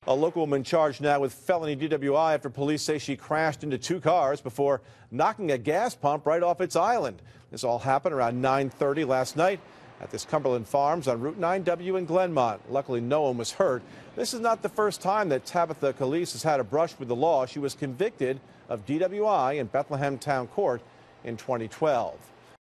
A local woman charged now with felony DWI after police say she crashed into two cars before knocking a gas pump right off its island. This all happened around 9:30 last night at this Cumberland Farms on Route 9W in GLENMONT. Luckily, no one was hurt. This is not the first time that Tabitha Calise has had a brush with the law. She was convicted of DWI in Bethlehem Town Court in 2012.